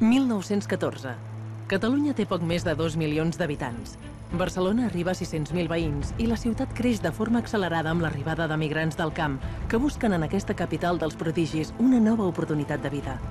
1914. Catalunya té poc més de 2 milions d'habitants. Barcelona arriba a 600.000 veïns i la ciutat creix de forma accelerada amb l'arribada de migrants del camp que busquen en aquesta capital dels prodigis una nova oportunitat de vida.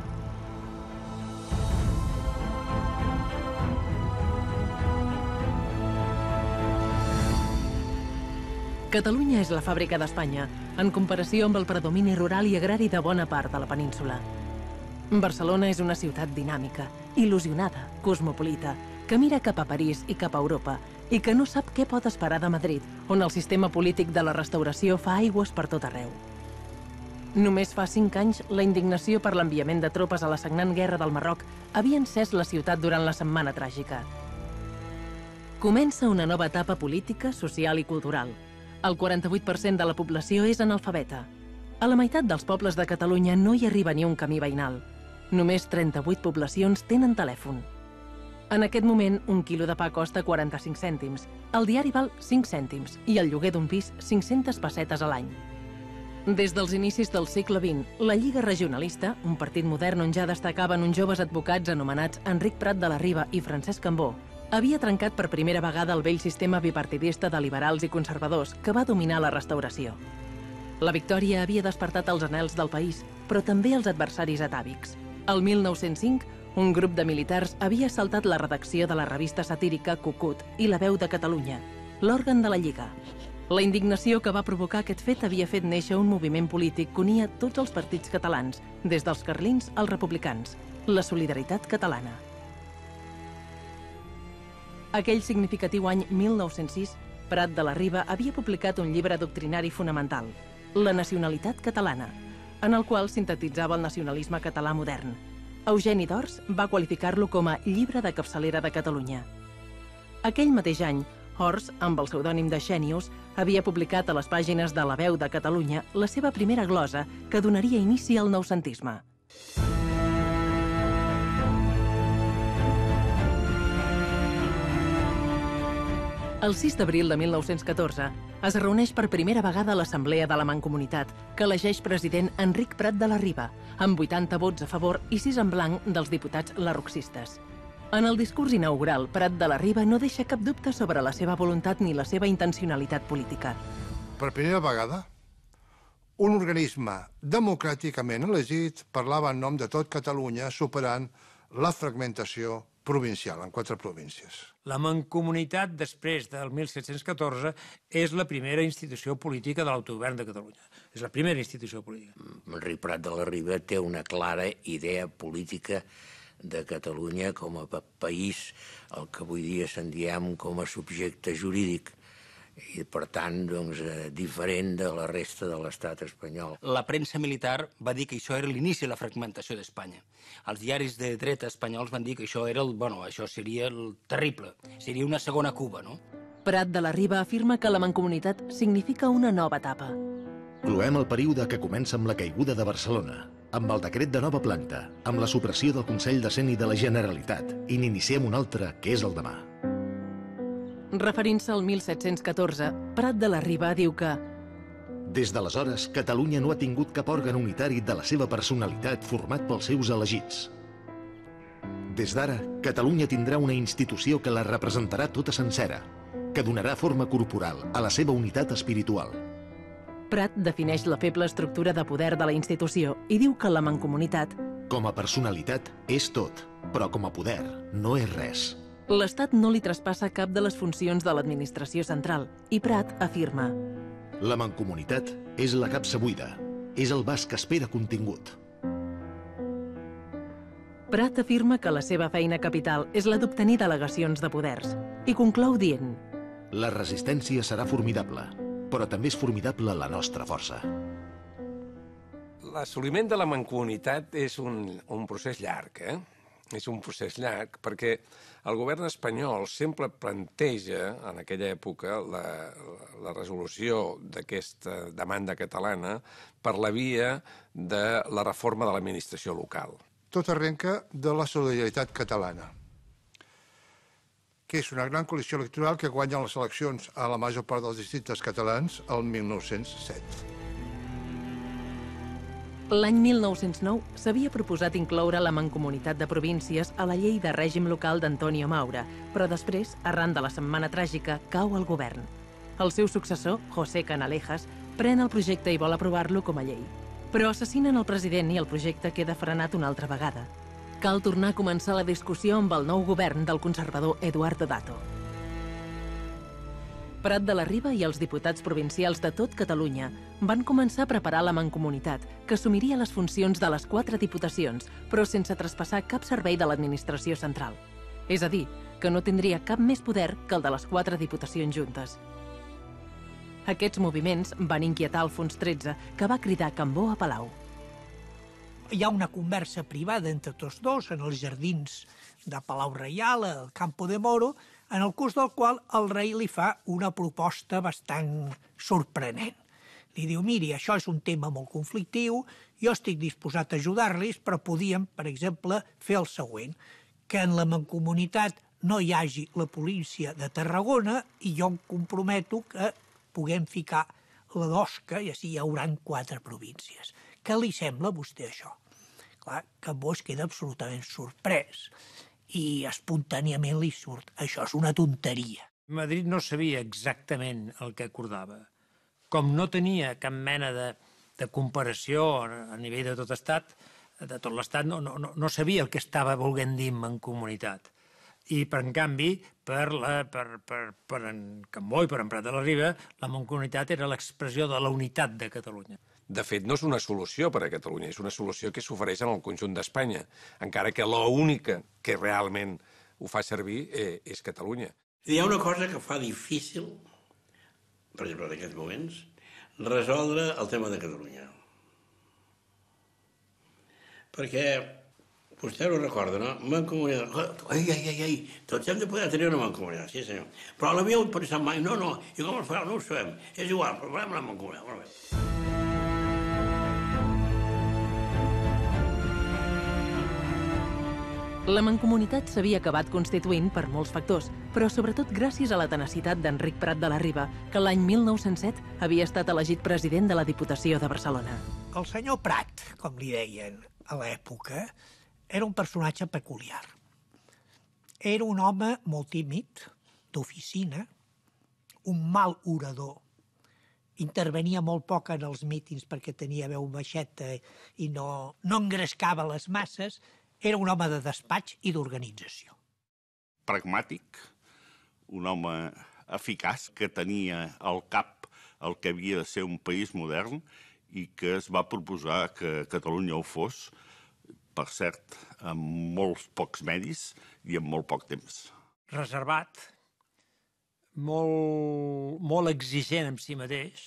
Catalunya és la fàbrica d'Espanya, en comparació amb el predomini rural i agrari de bona part de la península. Barcelona és una ciutat dinàmica, il·lusionada, cosmopolita, que mira cap a París i cap a Europa i que no sap què pot esperar de Madrid, on el sistema polític de la restauració fa aigües per tot arreu. Només fa 5 anys, la indignació per l'enviament de tropes a la sagnant guerra del Marroc havia encès la ciutat durant la Setmana Tràgica. Comença una nova etapa política, social i cultural. El 48% de la població és analfabeta. A la meitat dels pobles de Catalunya no hi arriba ni un camí veïnal. Només 38 poblacions tenen telèfon. En aquest moment, un quilo de pa costa 45 cèntims, el diari val 5 cèntims i el lloguer d'un pis 500 pessetes a l'any. Des dels inicis del segle XX, la Lliga Regionalista, un partit modern on ja destacaven uns joves advocats anomenats Enric Prat de la Riba i Francesc Cambó, havia trencat per primera vegada el vell sistema bipartidista de liberals i conservadors que va dominar la restauració. La victòria havia despertat els anhels del país, però també els adversaris atàvics. El 1905, un grup de militars havia assaltat la redacció de la revista satírica Cucut i La Veu de Catalunya, l'òrgan de la Lliga. La indignació que va provocar aquest fet havia fet néixer un moviment polític que unia tots els partits catalans, des dels carlins als republicans, la Solidaritat Catalana. Aquell significatiu any 1906, Prat de la Riba havia publicat un llibre doctrinari fonamental, La nacionalitat catalana, en el qual sintetitzava el nacionalisme català modern. Eugeni d'Ors va qualificar-lo com a llibre de capçalera de Catalunya. Aquell mateix any, Ors, amb el pseudònim de Xènius, havia publicat a les pàgines de La Veu de Catalunya la seva primera glosa que donaria inici al noucentisme. El 6 d'abril de 1914 es reuneix per primera vegada l'Assemblea de la Mancomunitat, que elegeix president Enric Prat de la Riba, amb 80 vots a favor i 6 en blanc dels diputats larroxistes. En el discurs inaugural, Prat de la Riba no deixa cap dubte sobre la seva voluntat ni la seva intencionalitat política. Per primera vegada, un organisme democràticament elegit parlava en nom de tot Catalunya, superant la fragmentació provincial, en 4 províncies. La Mancomunitat, després del 1714, és la primera institució política de l'autogovern de Catalunya. És la primera institució política. Enric Prat de la Riba té una clara idea política de Catalunya com a país, el que avui dia se'n diem com a subjecte jurídic, i per tant diferent de la resta de l'estat espanyol. La premsa militar va dir que això era l'inici de la fragmentació d'Espanya. Els diaris de dreta espanyols van dir que això era això seria el terrible, seria una segona Cuba, no? Prat de la Riba afirma que la Mancomunitat significa una nova etapa. Cloem el període que comença amb la caiguda de Barcelona, amb el decret de nova planta, amb la supressió del Consell de Cent i de la Generalitat, i n'iniciem un altre, que és el demà. Referint-se al 1714, Prat de la Riba diu que des d'aleshores, Catalunya no ha tingut cap òrgan unitari de la seva personalitat format pels seus elegits. Des d'ara, Catalunya tindrà una institució que la representarà tota sencera, que donarà forma corporal a la seva unitat espiritual. Prat defineix la feble estructura de poder de la institució i diu que la Mancomunitat, com a personalitat, és tot, però com a poder no és res. L'Estat no li traspassa cap de les funcions de l'administració central i Prat afirma: la Mancomunitat és la capsa buida, és el vas que espera contingut. Prat afirma que la seva feina capital és la d'obtenir delegacions de poders i conclou dient: la resistència serà formidable, però també és formidable la nostra força. L'assoliment de la Mancomunitat és un procés llarg, És un procés llarg perquè el govern espanyol sempre planteja, en aquella època, la resolució d'aquesta demanda catalana per la via de la reforma de l'administració local. Tot arrenca de la Solidaritat Catalana, que és una gran coalició electoral que guanya les eleccions a la major part dels districtes catalans el 1907. L'any 1909 s'havia proposat incloure la Mancomunitat de Províncies a la llei de règim local d'Antonio Maura, però després, arran de la Setmana Tràgica, cau el govern. El seu successor, José Canalejas, pren el projecte i vol aprovar-lo com a llei. Però assassinen el president i el projecte queda frenat una altra vegada. Cal tornar a començar la discussió amb el nou govern del conservador Eduardo Dato. Prat de la Riba i els diputats provincials de tot Catalunya van començar a preparar la Mancomunitat, que assumiria les funcions de les 4 diputacions, però sense traspassar cap servei de l'administració central. És a dir, que no tindria cap més poder que el de les 4 diputacions juntes. Aquests moviments van inquietar Alfons XIII, que va cridar Cambó a Palau. Hi ha una conversa privada entre tots dos en els jardins de Palau Reial, al Campo de Moro, en el curs del qual el rei li fa una proposta bastant sorprenent. Li diu, miri, això és un tema molt conflictiu, jo estic disposat a ajudar-los, però podíem, per exemple, fer el següent, que en la Mancomunitat no hi hagi la província de Tarragona i jo em comprometo que puguem ficar la d'Osca i així hi haurà 4 províncies. Què li sembla a vostè això? Clar, Cambó es queda absolutament sorprès i espontàniament li surt, això és una tonteria. Madrid no sabia exactament el que acordava. Com no tenia cap mena de comparació a nivell de tot l'estat, no sabia el que estava volent dir Mancomunitat. I, en canvi, per en Cambó i per en Prat de la Riba, la Mancomunitat era l'expressió de la unitat de Catalunya. De fet, no és una solució per a Catalunya, és una solució que s'ofereix en el conjunt d'Espanya, encara que l'única que realment ho fa servir és Catalunya. Hi ha una cosa que fa difícil, per exemple, en aquests moments, resoldre el tema de Catalunya. Perquè vostè ho recorda, no? Mancomunitat. Tots hem de poder tenir una mancomunitat, sí senyor. Però l'havíeu pensat mai? No, i com es farà? No ho sabem. És igual, però volem una mancomunitat. Molt bé. La Mancomunitat s'havia acabat constituint per molts factors, però sobretot gràcies a la tenacitat d'Enric Prat de la Riba, que l'any 1907 havia estat elegit president de la Diputació de Barcelona. El senyor Prat, com li deien a l'època, era un personatge peculiar. Era un home molt tímid, d'oficina, un mal orador. Intervenia molt poc en els mítings perquè tenia veu baixeta i no engrescava les masses. Era un home de despatx i d'organització. Pragmàtic, un home eficaç que tenia al cap el que havia de ser un país modern i que es va proposar que Catalunya ho fos, per cert, amb molts pocs medis i amb molt poc temps. Reservat, molt exigent amb si mateix,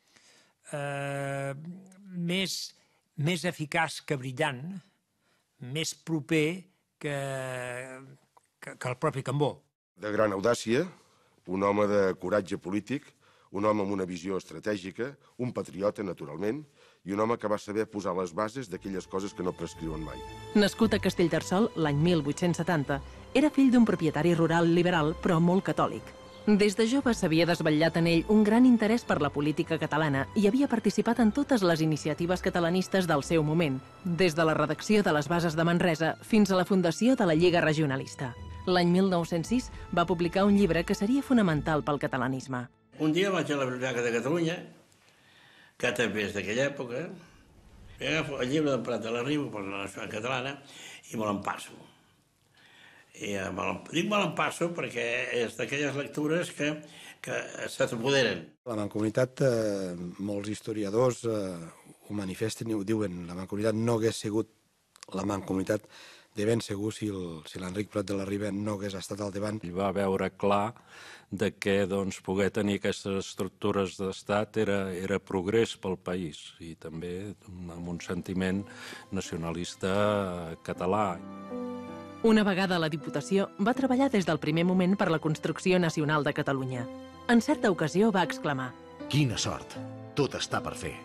més eficaç que brillant, més proper que el propi Cambó. De gran audàcia, un home de coratge polític, un home amb una visió estratègica, un patriota, naturalment, i un home que va saber posar les bases d'aquelles coses que no prescriuen mai. Nascut a Castellterçol l'any 1870, era fill d'un propietari rural liberal, però molt catòlic. Des de jove s'havia desvetllat en ell un gran interès per la política catalana i havia participat en totes les iniciatives catalanistes del seu moment, des de la redacció de les bases de Manresa fins a la fundació de la Lliga Regionalista. L'any 1906 va publicar un llibre que seria fonamental pel catalanisme. Un dia vaig a la Biblioteca de Catalunya, que també és d'aquella època, i agafo el llibre del Prat de la Riba, per la nacional catalana, i me l'empasso. I dic me l'empasso perquè és d'aquelles lectures que se t'apoderen. La Mancomunitat, molts historiadors ho manifesten i ho diuen, la Mancomunitat no hagués sigut la Mancomunitat de ben segur si l'Enric Prat de la Riba no hagués estat al davant. I va veure clar de que poder tenir aquestes estructures d'estat era progrés pel país i també amb un sentiment nacionalista català. Una vegada a la Diputació, va treballar des del primer moment per la construcció nacional de Catalunya. En certa ocasió va exclamar: Quina sort! Tot està per fer.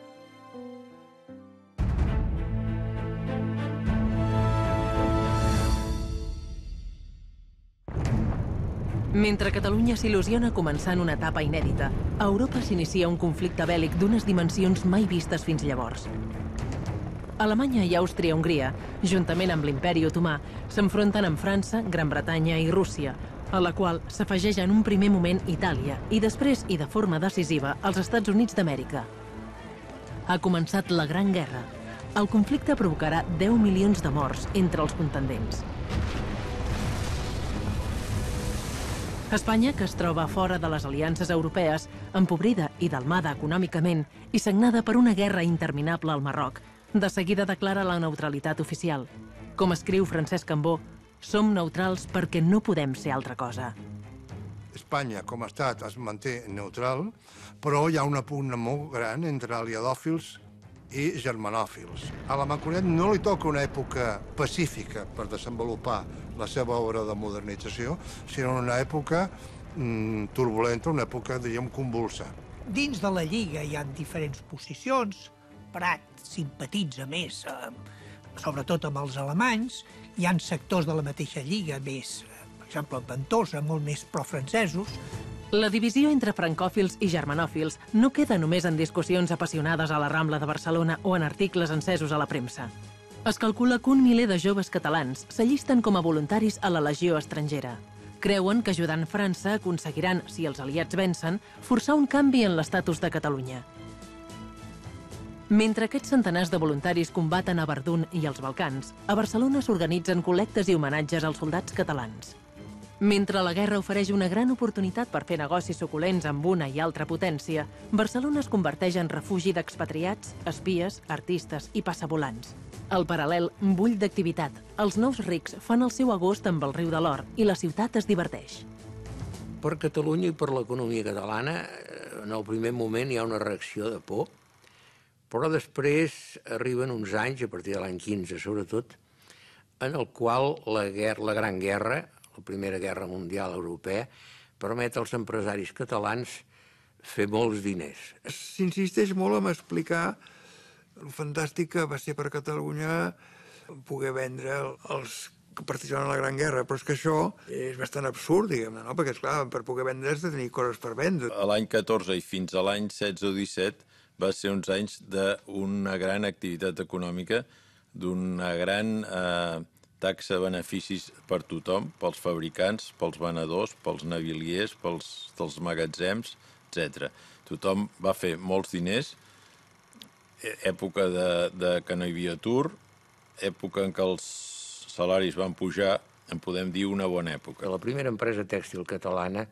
Mentre Catalunya s'il·lusiona començant una etapa inèdita, a Europa s'inicia un conflicte bèl·lic d'unes dimensions mai vistes fins llavors. Alemanya i Àustria-Hongria, juntament amb l'Imperi Otomà, s'enfronten amb França, Gran Bretanya i Rússia, a la qual s'afegeix en un primer moment Itàlia i després, i de forma decisiva, els Estats Units d'Amèrica. Ha començat la Gran Guerra. El conflicte provocarà 10 milions de morts entre els contendents. Espanya, que es troba fora de les aliances europees, empobrida i delmada econòmicament i sagnada per una guerra interminable al Marroc, de seguida declara la neutralitat oficial. Com escriu Francesc Cambó, som neutrals perquè no podem ser altra cosa. Espanya, com a estat, es manté neutral, però hi ha una pugna molt gran entre aliadòfils i germanòfils. A la Mancomunitat no li toca una època pacífica per desenvolupar la seva obra de modernització, sinó una època turbulenta, una època, diríem, convulsa. Dins de la Lliga hi ha diferents posicions. Prat simpatitza més, sobretot amb els alemanys. Hi ha sectors de la mateixa Lliga més, per exemple, Ventosa, molt més pro-francesos. La divisió entre francòfils i germanòfils no queda només en discussions apassionades a la Rambla de Barcelona o en articles encesos a la premsa. Es calcula que 1 miler de joves catalans s'allisten com a voluntaris a la legió estrangera. Creuen que ajudant França aconseguiran, si els aliats vencen, forçar un canvi en l'estatus de Catalunya. Mentre aquests centenars de voluntaris combaten a Verdun i als Balcans, a Barcelona s'organitzen col·lectes i homenatges als soldats catalans. Mentre la guerra ofereix una gran oportunitat per fer negocis suculents amb una i altra potència, Barcelona es converteix en refugi d'expatriats, espies, artistes i passavolants. Al paral·lel, bull d'activitat. Els nous rics fan el seu agost amb el riu de l'Or i la ciutat es diverteix. Per Catalunya i per l'economia catalana, en el primer moment hi ha una reacció de por, però després arriben uns anys, a partir de l'any 15 sobretot, en el qual la Gran Guerra, la Primera Guerra Mundial Europea, permet als empresaris catalans fer molts diners. S'insisteix molt en explicar el fantàstic que va ser per Catalunya poder vendre els que participaven en la Gran Guerra, però és que això és bastant absurd, diguem-ne, no? Perquè, esclar, per poder vendre has de tenir coses per vendre. A l'any 14 i fins a l'any 16 o 17 va ser uns anys d'una gran activitat econòmica, d'una gran taxa de beneficis per tothom, pels fabricants, pels venedors, pels naviliers, pels magatzems, etc. Tothom va fer molts diners, època que no hi havia atur, època en què els salaris van pujar, en podem dir una bona època. La primera empresa tèxtil catalana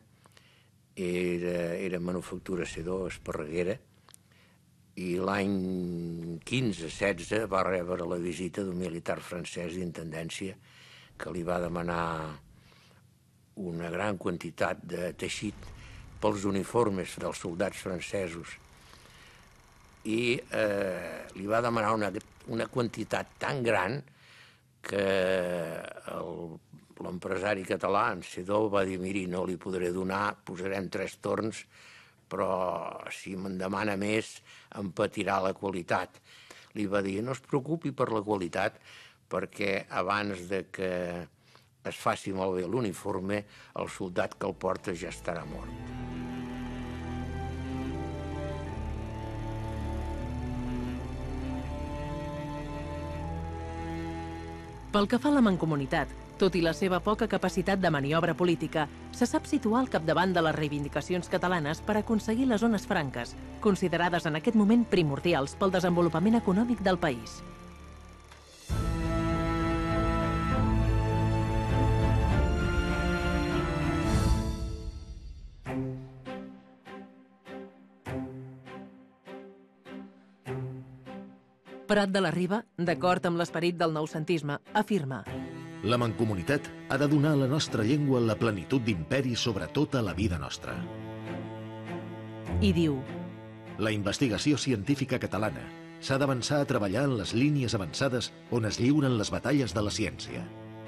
era Manufactura Sedó, Esparreguera, i l'any 15-16 va rebre la visita d'un militar francès d'intendència que li va demanar una gran quantitat de teixit pels uniformes dels soldats francesos i li va demanar una quantitat tan gran que l'empresari català, en Sedó, va dir: miri, no li podré donar, posarem 3 torns, però si me'n demana més em patirà la qualitat. Li va dir: no es preocupi per la qualitat, perquè abans de que es faci malbé l'uniforme, el soldat que el porta ja estarà mort. Pel que fa a la Mancomunitat, tot i la seva poca capacitat de maniobra política, se sap situar al capdavant de les reivindicacions catalanes per aconseguir les zones franques, considerades en aquest moment primordials pel desenvolupament econòmic del país. Prat de la Riba, d'acord amb l'esperit del noucentisme, afirma: la Mancomunitat ha de donar a la nostra llengua la plenitud d'imperi sobre tota la vida nostra. I diu: la investigació científica catalana s'ha d'avançar a treballar en les línies avançades on es lliuren les batalles de la ciència.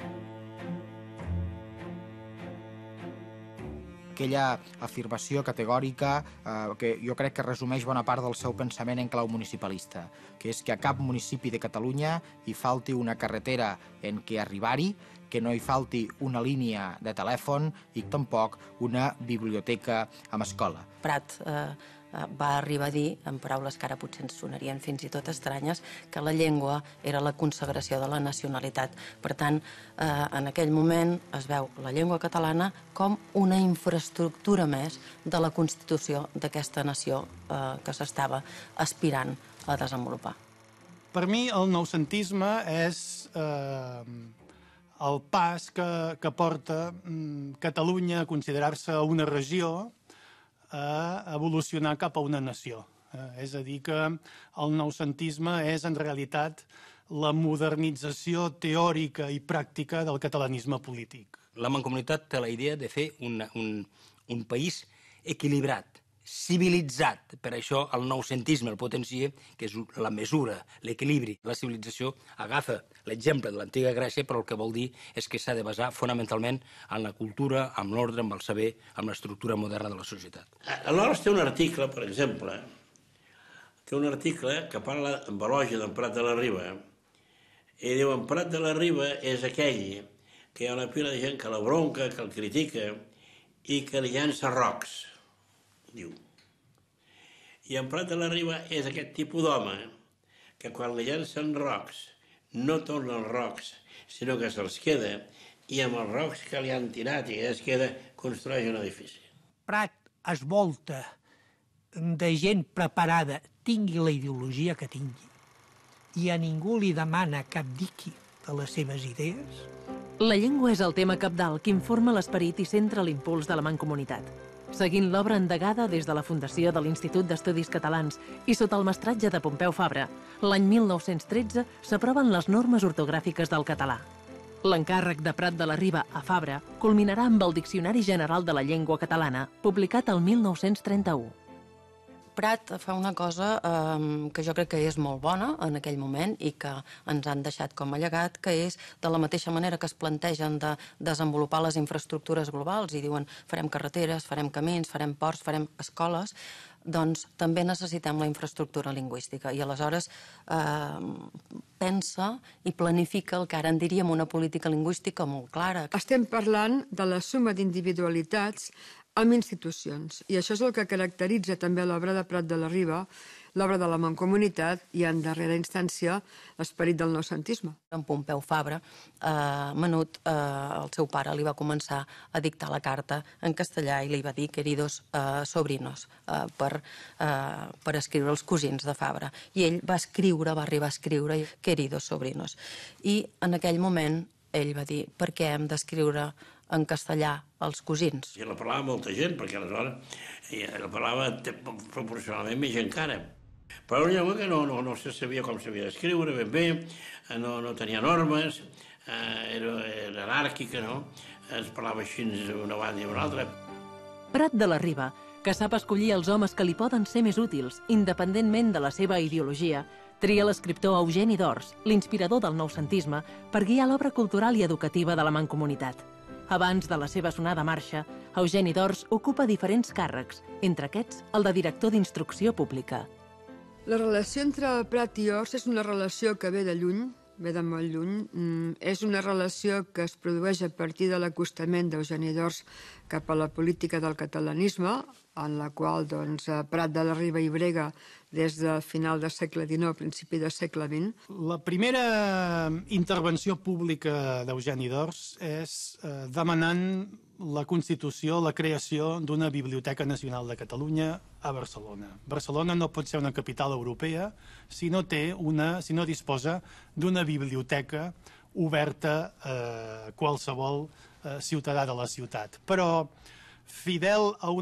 Aquella afirmació categòrica que jo crec que resumeix bona part del seu pensament en clau municipalista, que és que a cap municipi de Catalunya hi falti una carretera en què arribar-hi, que no hi falti una línia de telèfon i tampoc una biblioteca amb escola. Prat va arribar a dir, en paraules que ara potser ens sonarien fins i tot estranyes, que la llengua era la consagració de la nacionalitat. Per tant, en aquell moment es veu la llengua catalana com una infraestructura més de la constitució d'aquesta nació que s'estava aspirant a desenvolupar. Per mi, el noucentisme és el pas que porta Catalunya a considerar-se una regió, a evolucionar cap a una nació. És a dir, que el noucentisme és, en realitat, la modernització teòrica i pràctica del catalanisme polític. La Mancomunitat té la idea de fer un país equilibrat, civilitzat. Per això el noucentisme el potencia, que és la mesura, l'equilibri. La civilització agafa l'exemple de l'antiga Grècia, però el que vol dir és que s'ha de basar fonamentalment en la cultura, en l'ordre, en el saber, en l'estructura moderna de la societat. Aleshores té un article, per exemple, que parla amb elogi d'en Prat de la Riba, i diu, en Prat de la Riba és aquell que hi ha una pila de gent que la bronca, que el critica i que li llança rocs, diu. I en Prat de la Riba és aquest tipus d'home que quan li llancen rocs no torna els rocs, sinó que se'ls queda i amb els rocs que li han tirat i es queda construeix un edifici. Prat es volta de gent preparada, tingui la ideologia que tingui, i a ningú li demana que abdiqui de les seves idees. La llengua és el tema cabdal que informa l'esperit i centra l'impuls de la Mancomunitat. Seguint l'obra endegada des de la fundació de l'Institut d'Estudis Catalans i sota el mestratge de Pompeu Fabra, l'any 1913 s'aproven les normes ortogràfiques del català. L'encàrrec de Prat de la Riba a Fabra culminarà amb el Diccionari General de la Llengua Catalana, publicat el 1931. Prat fa una cosa que jo crec que és molt bona en aquell moment i que ens han deixat com a llegat, que és de la mateixa manera que es plantegen de desenvolupar les infraestructures globals i diuen farem carreteres, farem camins, farem ports, farem escoles, doncs també necessitem la infraestructura lingüística i aleshores pensa i planifica el que ara en diríem una política lingüística molt clara. Estem parlant de la suma d'individualitats amb institucions. I això és el que caracteritza també l'obra de Prat de la Riba, l'obra de la Mancomunitat i, en darrera instància, l'esperit del noucentisme. En Pompeu Fabra, menut, el seu pare li va començar a dictar la carta en castellà i li va dir queridos sobrinos per escriure els cosins de Fabra. I ell va arribar a escriure queridos sobrinos. I en aquell moment ell va dir per què hem d'escriure en castellà els cosins. I la parlava molta gent, perquè aleshores la parlava proporcionalment més gent encara. Però una llengua que no se sabia com s'havia d'escriure ben bé, no tenia normes, era anàrquica, no? Es parlava així d'una banda i d'una altra. Prat de la Riba, que sap escollir els homes que li poden ser més útils, independentment de la seva ideologia, tria l'escriptor Eugeni d'Ors, l'inspirador del noucentisme, per guiar l'obra cultural i educativa de la Mancomunitat. Abans de la seva sonada marxa, Eugeni d'Ors ocupa diferents càrrecs, entre aquests el de director d'instrucció pública. La relació entre Prat i Ors és una relació que ve de lluny, ve de molt lluny. És una relació que es produeix a partir de l'acostament d'Eugeni d'Ors cap a la política del catalanisme, en la qual Prat de la Riba i brega des del final del segle XIX, principi del segle XX. La primera intervenció pública d'Eugeni d'Ors és demanant la constitució, la creació d'una Biblioteca Nacional de Catalunya a Barcelona. Barcelona no pot ser una capital europea si no disposa d'una biblioteca oberta a qualsevol ciutadà de la ciutat. Però fidel a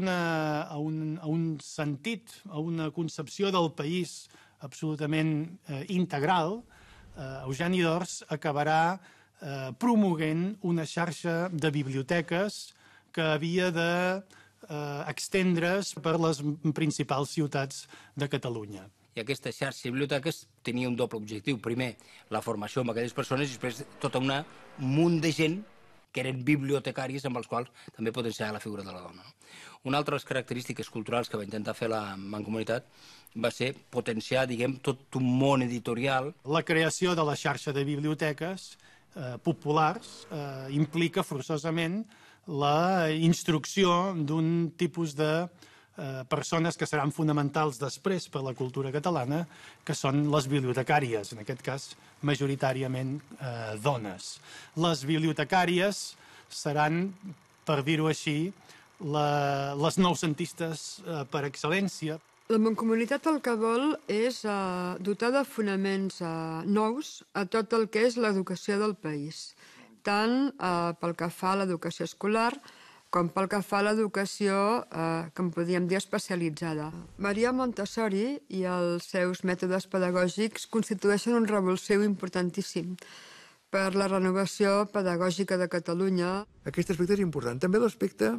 un sentit, a una concepció del país absolutament integral, Eugeni d'Ors acabarà promoguent una xarxa de biblioteques que havia d'estendre's per les principals ciutats de Catalunya. I aquesta xarxa de biblioteques tenia un doble objectiu. Primer, la formació amb aquelles persones i després tot un munt de gent que eren bibliotecaris amb els quals també potenciava la figura de la dona. Una altra de les característiques culturals que va intentar fer la Mancomunitat va ser potenciar, tot un món editorial. La creació de la xarxa de biblioteques populars implica forçosament la instrucció d'un tipus de persones que seran fonamentals després per la cultura catalana, que són les bibliotecàries, en aquest cas majoritàriament dones. Les bibliotecàries seran, per dir-ho així, les noucentistes per excel·lència. La Mancomunitat el que vol és dotar de fonaments nous a tot el que és l'educació del país, tant pel que fa a l'educació escolar com pel que fa a l'educació, que en podríem dir especialitzada. Maria Montessori i els seus mètodes pedagògics constitueixen un revulsiu importantíssim per la renovació pedagògica de Catalunya. Aquest aspecte és important. També l'aspecte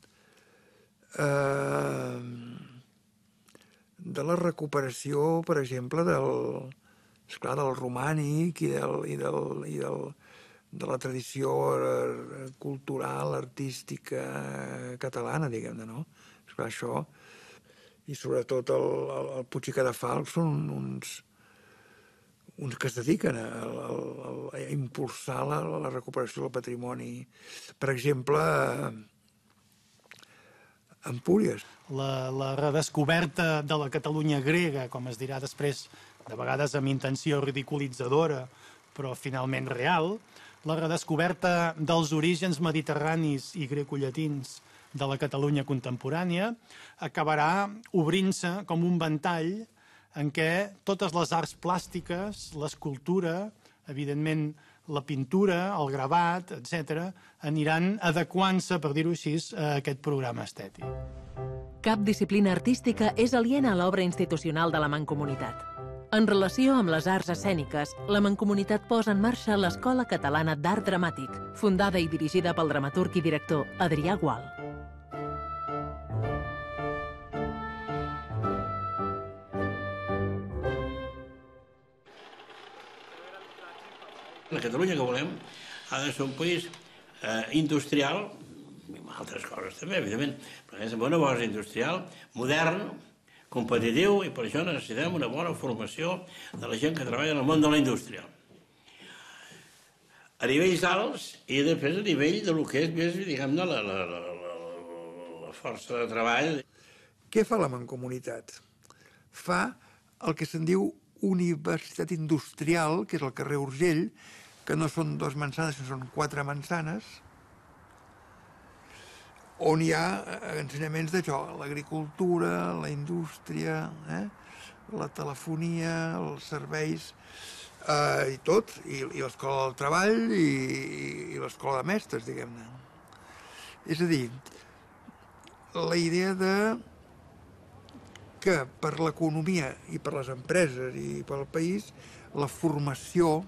de la recuperació, per exemple, del romànic i de la tradició cultural, artística catalana, diguem-ne, no? Esclar, això, i sobretot el Puig i Cadafalch són uns que es dediquen a impulsar la recuperació del patrimoni. Per exemple, Empúries. La redescoberta de la Catalunya grega, com es dirà després, de vegades amb intenció ridiculitzadora, però finalment real, la redescoberta dels orígens mediterranis i grecollatins de la Catalunya contemporània acabarà obrint-se com un ventall en què totes les arts plàstiques, l'escultura, evidentment la pintura, el gravat, etc., aniran adequant-se, per dir-ho així, a aquest programa estètic. Cap disciplina artística és aliena a l'obra institucional de la Mancomunitat. En relació amb les arts escèniques, la Mancomunitat posa en marxa l'Escola Catalana d'Art Dramàtic, fundada i dirigida pel dramaturg i director Adrià Gual. La Catalunya que volem ha de ser un país industrial, amb altres coses també, evidentment, però és una base industrial, modern, competitiu, i per això necessitem una bona formació de la gent que treballa en el món de la indústria. A nivells alts i després a nivell del que és més, diguem-ne, la força de treball. Què fa la Mancomunitat? Fa el que se'n diu Universitat Industrial, que és al carrer Urgell, que no són 2 mansanes, sinó són 4 mansanes, on hi ha ensenyaments d'això, l'agricultura, la indústria, la telefonia, els serveis, i tot, i l'escola del treball i l'escola de mestres, diguem-ne. És a dir, la idea de que per l'economia i per les empreses i pel país la formació,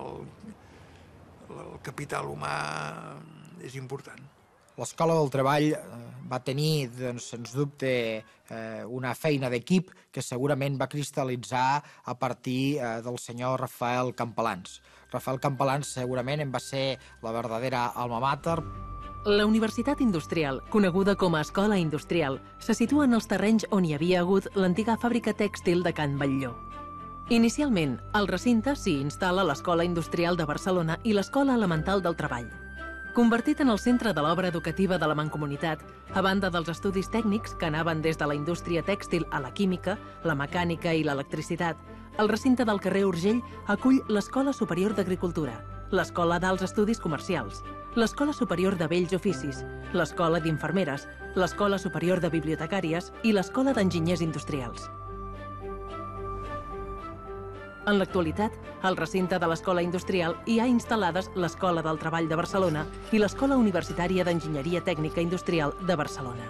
el capital humà és important. L'Escola del Treball va tenir, sens dubte, una feina d'equip que segurament va cristal·litzar a partir del senyor Rafael Campalans. Rafael Campalans segurament en va ser la verdadera alma mater. La Universitat Industrial, coneguda com a Escola Industrial, se situa en els terrenys on hi havia hagut l'antiga fàbrica tèxtil de Can Batlló. Inicialment, al recinte s'hi instal·la l'Escola Industrial de Barcelona i l'Escola Elemental del Treball. Convertit en el centre de l'obra educativa de la Mancomunitat, a banda dels estudis tècnics que anaven des de la indústria tèxtil a la química, la mecànica i l'electricitat, el recinte del carrer Urgell acull l'Escola Superior d'Agricultura, l'Escola d'Alts Estudis Comercials, l'Escola Superior de Bells Oficis, l'Escola d'Infermeres, l'Escola Superior de Bibliotecàries i l'Escola d'Enginyers Industrials. En l'actualitat, al recinte de l'Escola Industrial hi ha instal·lades l'Escola del Treball de Barcelona i l'Escola Universitària d'Enginyeria Tècnica Industrial de Barcelona.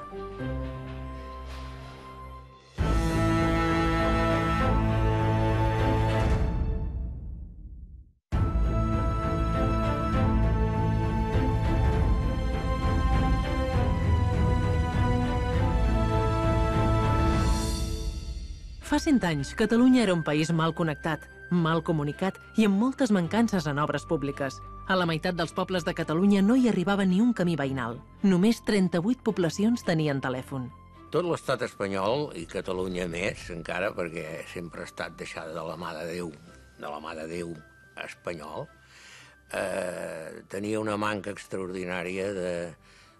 Fa 100 anys, Catalunya era un país mal connectat, mal comunicat i amb moltes mancances en obres públiques. A la meitat dels pobles de Catalunya no hi arribava ni un camí veïnal. Només 38 poblacions tenien telèfon. Tot l'estat espanyol, i Catalunya més encara, perquè sempre ha estat deixada de la mà de Déu espanyol, tenia una manca extraordinària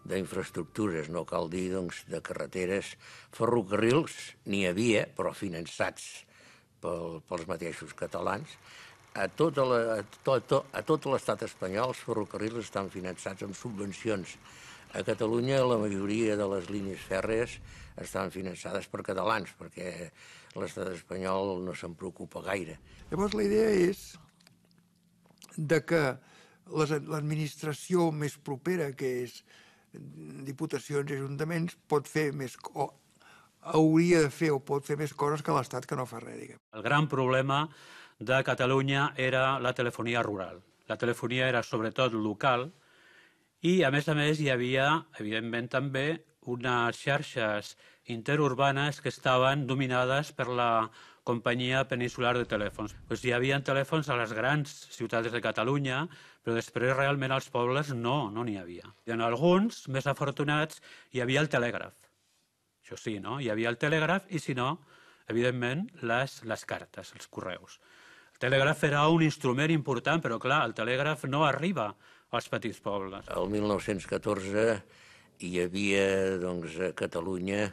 d'infraestructures, no cal dir de carreteres, ferrocarrils n'hi havia, però finançats pels mateixos catalans. A tot l'estat espanyol els ferrocarrils estan finançats amb subvencions. A Catalunya la majoria de les línies fèrries estan finançades per catalans, perquè l'estat espanyol no se'n preocupa gaire. Llavors la idea és que l'administració més propera, que és diputacions i ajuntaments, pot fer més, o hauria de fer o pot fer més coses que l'Estat, que no fa res, diguem. El gran problema de Catalunya era la telefonia rural. La telefonia era sobretot local i, a més, hi havia, evidentment, també unes xarxes interurbanes que estaven dominades per la companyia peninsular de telèfons. Hi havia telèfons a les grans ciutats de Catalunya, però després realment als pobles no n'hi havia. I en alguns, més afortunats, hi havia el telègraf. Això sí, no? Hi havia el telègraf i, si no, evidentment, les cartes, els correus. El telègraf era un instrument important, però, clar, el telègraf no arriba als petits pobles. El 1914 hi havia, a Catalunya,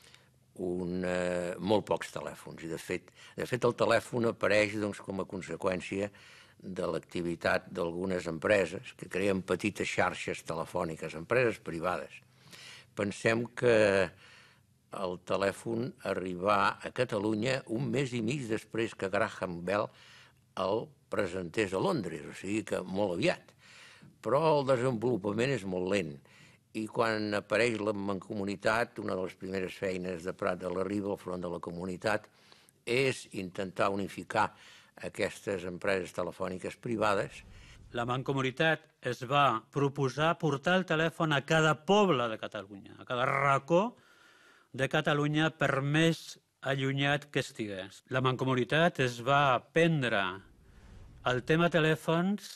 molt pocs telèfons. I, de fet, el telèfon apareix com a conseqüència de l'activitat d'algunes empreses que creen petites xarxes telefòniques, empreses privades. Pensem que el telèfon arribà a Catalunya un mes i mig després que Graham Bell el presentés a Londres, o sigui que molt aviat. Però el desenvolupament és molt lent. I quan apareix la Mancomunitat, una de les primeres feines de Prat de la Riba al front de la comunitat és intentar unificar aquestes empreses telefòniques privades. La Mancomunitat es va proposar portar el telèfon a cada poble de Catalunya, a cada racó de Catalunya, per més allunyat que estigués. La Mancomunitat es va prendre el tema telèfons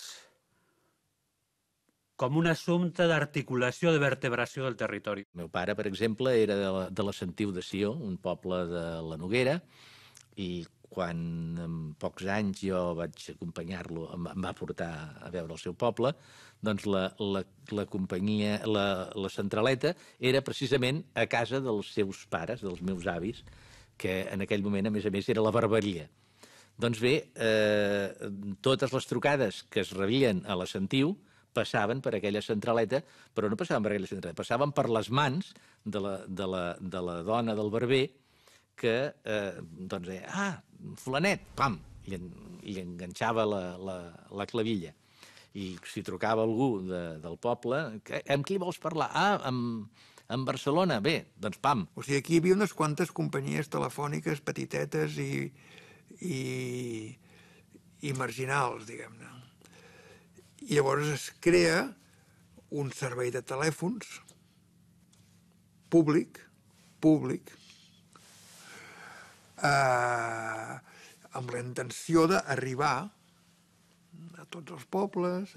com un assumpte d'articulació, de vertebració del territori. El meu pare, per exemple, era de la Sentiu de Sió, un poble de la Noguera, i quan en pocs anys jo vaig acompanyar-lo, em va portar a veure el seu poble, doncs la companyia, la centraleta, era precisament a casa dels seus pares, dels meus avis, que en aquell moment, a més, era la barberia. Doncs bé, totes les trucades que es rebien a la Sentiu passaven per aquella centraleta, però no passaven per aquella centraleta, passaven per les mans de la dona del barber que, doncs, deia, fulanet, pam, i enganxava la clavilla. I si trucava algú del poble, amb qui vols parlar? En Barcelona, bé, doncs pam. O sigui, aquí hi havia unes quantes companyies telefòniques petitetes i marginals, diguem-ne. I llavors es crea un servei de telèfons públic, amb la intenció d'arribar a tots els pobles.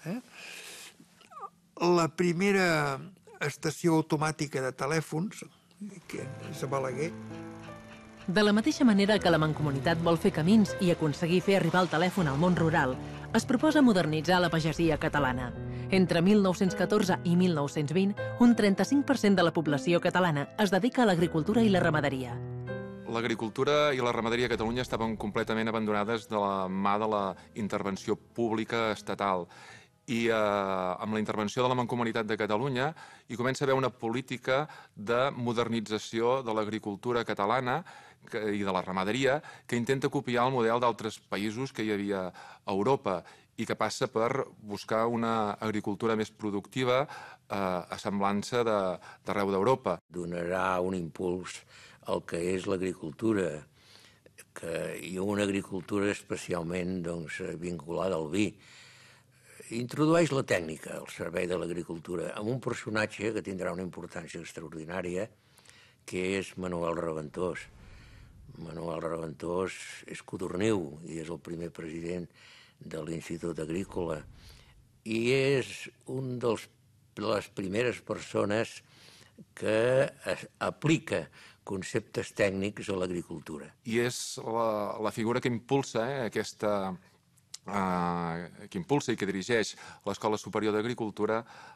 La primera estació automàtica de telèfons, que és a Balaguer. De la mateixa manera que la Mancomunitat vol fer camins i aconseguir fer arribar el telèfon al món rural, es proposa modernitzar la pagesia catalana. Entre 1914 i 1920, un 35% de la població catalana es dedica a l'agricultura i la ramaderia. L'agricultura i la ramaderia a Catalunya estaven completament abandonades de la mà de la intervenció pública estatal. I amb la intervenció de la Mancomunitat de Catalunya hi comença a haver una política de modernització de l'agricultura catalana i de la ramaderia que intenta copiar el model d'altres països que hi havia a Europa i que passa per buscar una agricultura més productiva a semblança d'arreu d'Europa. Donarà un impuls al que és l'agricultura i una agricultura especialment vinculada al vi. Introdueix la tècnica al servei de l'agricultura amb un personatge que tindrà una importància extraordinària, que és Manuel Reventós. Manuel Reventós és codorniu i és el primer president de l'Institut Agrícola i és una de les primeres persones que aplica conceptes tècnics a l'agricultura. I és la figura que impulsa aquesta que impulsa i que dirigeix l'Escola Superior d'Agricultura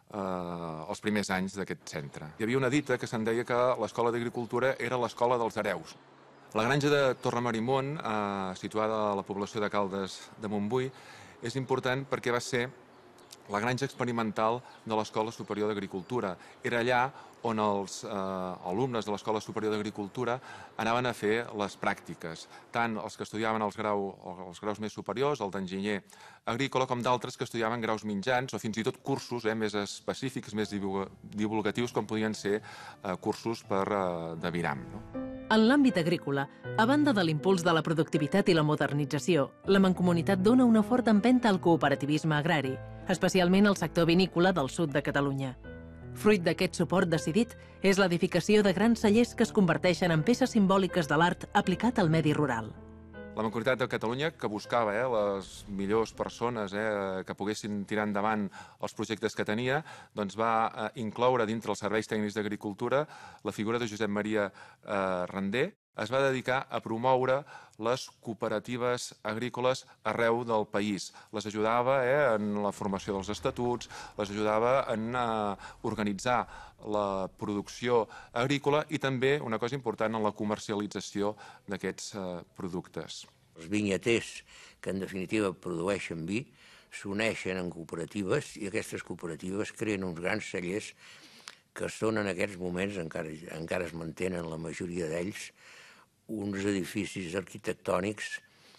els primers anys d'aquest centre. Hi havia una dita que se'n deia que l'Escola d'Agricultura era l'escola dels hereus. La granja de Torremarimont, situada a la població de Caldes de Montbui, és important perquè va ser la granja experimental de l'Escola Superior d'Agricultura. Era allà on els alumnes de l'Escola Superior d'Agricultura anaven a fer les pràctiques, tant els que estudiaven els graus més superiors, el d'enginyer agrícola, com d'altres que estudiaven graus mitjans o fins i tot cursos més específics, més divulgatius, com podien ser cursos de Viram. En l'àmbit agrícola, a banda de l'impuls de la productivitat i la modernització, la Mancomunitat dona una forta empenta al cooperativisme agrari, especialment al sector vinícola del sud de Catalunya. Fruit d'aquest suport decidit és l'edificació de grans cellers que es converteixen en peces simbòliques de l'art aplicat al medi rural. La Mancomunitat de Catalunya, que buscava les millors persones que poguessin tirar endavant els projectes que tenia, doncs va incloure dintre els serveis tècnics d'agricultura la figura de Josep Maria Render. Es va dedicar a promoure les cooperatives agrícoles arreu del país. Les ajudava en la formació dels estatuts, les ajudava en organitzar la producció agrícola i també, una cosa important, en la comercialització d'aquests productes. Els vinyaters, que en definitiva produeixen vi, s'uneixen en cooperatives i aquestes cooperatives creen uns grans cellers que són en aquests moments, encara es mantenen la majoria d'ells, uns edificis arquitectònics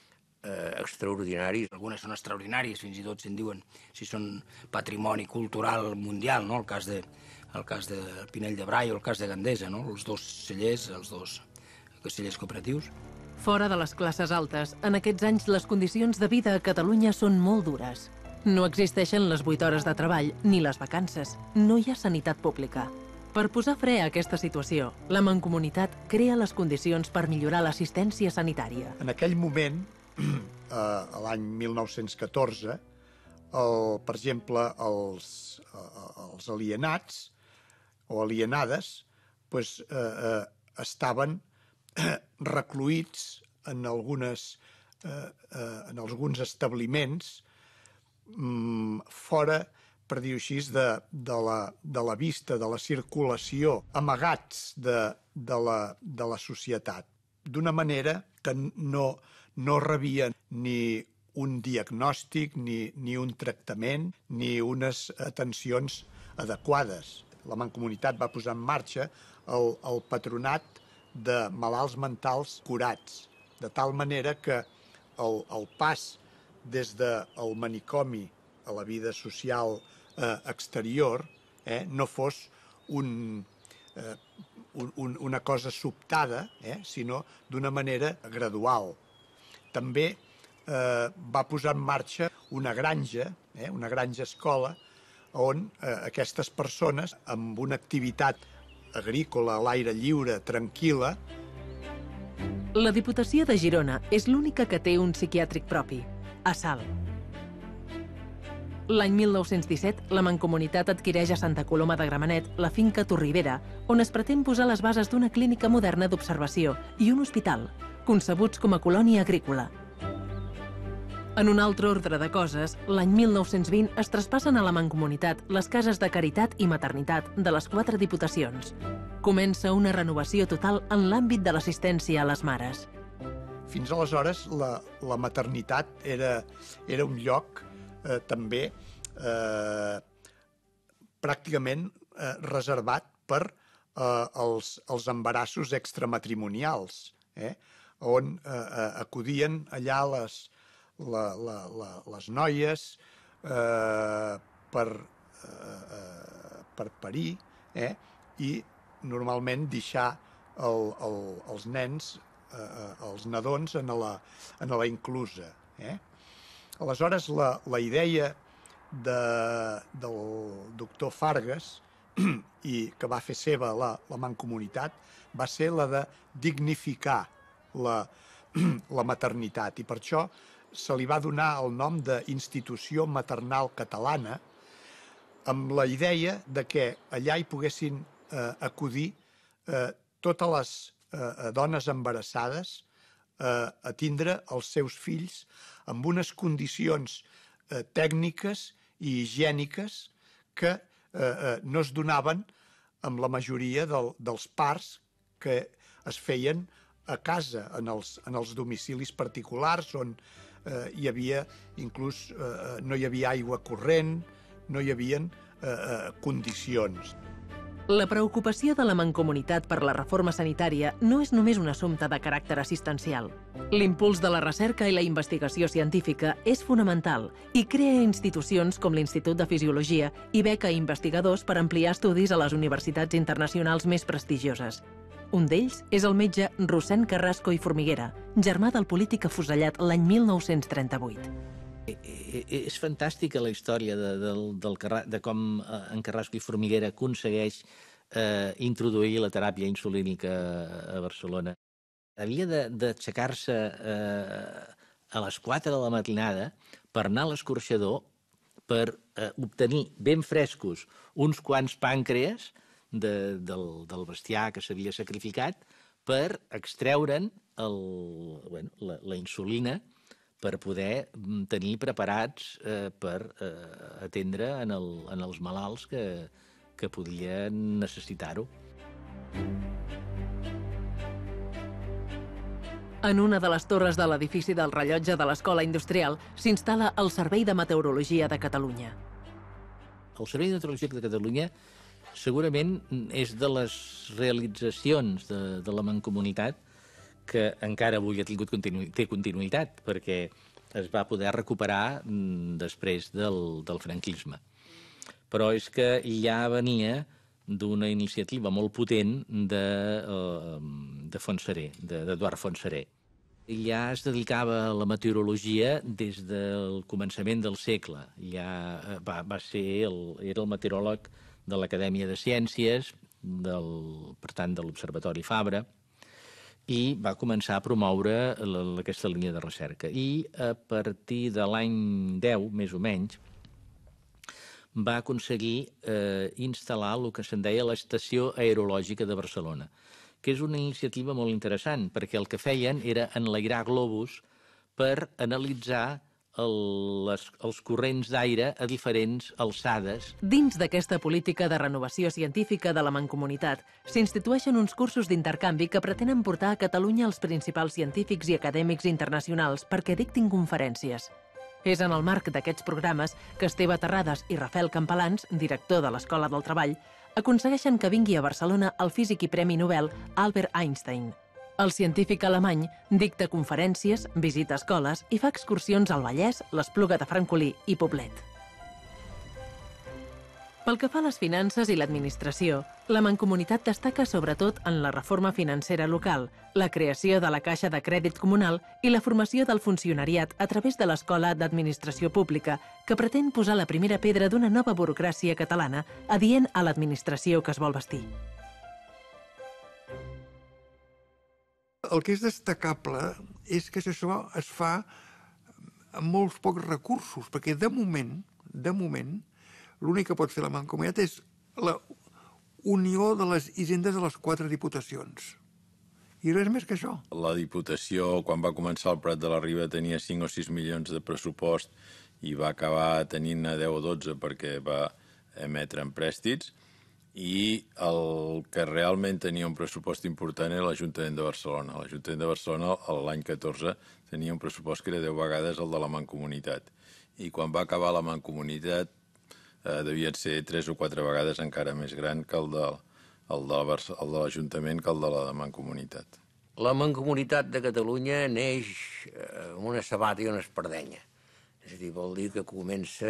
extraordinaris. Algunes són extraordinàries, fins i tot se'n diuen si són patrimoni cultural mundial, no? El cas de Pinell de Brai o el cas de Gandesa, no? Els dos cellers cooperatius. Fora de les classes altes, en aquests anys les condicions de vida a Catalunya són molt dures. No existeixen les 8 hores de treball ni les vacances. No hi ha sanitat pública. Per posar fre a aquesta situació, la Mancomunitat crea les condicions per millorar l'assistència sanitària. En aquell moment, l'any 1914, per exemple, els alienats o alienades estaven recluïts en alguns establiments fora, per dir-ho així, de la vista, de la circulació, amagats de la societat, d'una manera que no rebien ni un diagnòstic, ni un tractament, ni unes atencions adequades. La Mancomunitat va posar en marxa el patronat de malalts mentals curats, de tal manera que el pas des del manicomi a la vida social exterior no fos una cosa sobtada, sinó d'una manera gradual. També va posar en marxa una granja escola, on aquestes persones, amb una activitat agrícola a l'aire lliure, tranquil·la. La Diputació de Girona és l'única que té un psiquiàtric propi, a Salt. L'any 1917, la Mancomunitat adquireix a Santa Coloma de Gramenet la finca Torribera, on es pretén posar les bases d'una clínica moderna d'observació i un hospital, concebuts com a colònia agrícola. En un altre ordre de coses, l'any 1920 es traspassen a la Mancomunitat les cases de caritat i maternitat de les 4 diputacions. Comença una renovació total en l'àmbit de l'assistència a les mares. Fins aleshores, la maternitat era un lloc també pràcticament reservat per als embarassos extramatrimonials, on acudien allà les noies per parir i normalment deixar els nens, els nadons, en la inclusa. Aleshores, la idea del doctor Fargas, i que va fer seva la Mancomunitat, va ser la de dignificar la maternitat, i per això se li va donar el nom d'Institució Maternal Catalana, amb la idea que allà hi poguessin acudir totes les dones embarassades a tindre els seus fills amb unes condicions tècniques i higièniques que no es donaven amb la majoria dels parts que es feien a casa, en els domicilis particulars, on hi havia, inclús, no hi havia aigua corrent, no hi havia condicions. La preocupació de la Mancomunitat per la reforma sanitària no és només un assumpte de caràcter assistencial. L'impuls de la recerca i la investigació científica és fonamental i crea institucions com l'Institut de Fisiologia i beca investigadors per ampliar estudis a les universitats internacionals més prestigioses. Un d'ells és el metge Rossèn Carrasco i Formiguera, germà del polític afusellat l'any 1938. És fantàstica la història de com en Carrasco i Formiguera aconsegueix introduir la teràpia insulínica a Barcelona. Havia d'aixecar-se a les 4 de la matinada per anar a l'escorxador per obtenir ben frescos uns quants pàncreas del bestiar que s'havia sacrificat per extreure'n la insulina per poder tenir preparats per atendre en els malalts que podien necessitar-ho. En una de les torres de l'edifici del rellotge de l'Escola Industrial s'instal·la el Servei de Meteorologia de Catalunya. El Servei de Meteorologia de Catalunya segurament és de les realitzacions de la Mancomunitat que encara avui té continuïtat, perquè es va poder recuperar després del franquisme. Però és que ja venia d'una iniciativa molt potent de Fontserè, d'Eduard Fontserè. Ja es dedicava a la meteorologia des del començament del segle. Ja era el meteoròleg de l'Acadèmia de Ciències, per tant de l'Observatori Fabra, i va començar a promoure aquesta línia de recerca. I a partir de l'any 10, més o menys, va aconseguir instal·lar el que se'n deia l'Estació Aerològica de Barcelona, que és una iniciativa molt interessant, perquè el que feien era enlairar globus per analitzar els corrents d'aire a diferents alçades. Dins d'aquesta política de renovació científica de la Mancomunitat s'institueixen uns cursos d'intercanvi que pretenen portar a Catalunya els principals científics i acadèmics internacionals perquè dictin conferències. És en el marc d'aquests programes que Esteve Terrades i Rafael Campalans, director de l'Escola del Treball, aconsegueixen que vingui a Barcelona el físic i premi Nobel Albert Einstein. El científic alemany dicta conferències, visita escoles i fa excursions al Vallès, l'Espluga de Francolí i Poblet. Pel que fa a les finances i l'administració, la Mancomunitat destaca sobretot en la reforma financera local, la creació de la Caixa de Crèdit Comunal i la formació del funcionariat a través de l'Escola d'Administració Pública, que pretén posar la primera pedra d'una nova burocràcia catalana adient a l'administració que es vol vestir. El que és destacable és que això es fa amb molts pocs recursos, perquè de moment, l'únic que pot fer la Mancomunitat és la unió de les hisendes de les 4 diputacions. I res més que això. La Diputació, quan va començar el Prat de la Riba, tenia 5 o 6 milions de pressupost i va acabar tenint 10 o 12 perquè va emetre emprèstits. I el que realment tenia un pressupost important era l'Ajuntament de Barcelona. L'Ajuntament de Barcelona, l'any 14, tenia un pressupost que era 10 vegades el de la Mancomunitat. I quan va acabar la Mancomunitat, devien ser 3 o 4 vegades encara més gran que el de l'Ajuntament que el de la Mancomunitat. La Mancomunitat de Catalunya neix amb una sabata i una espardenya. És a dir, vol dir que comença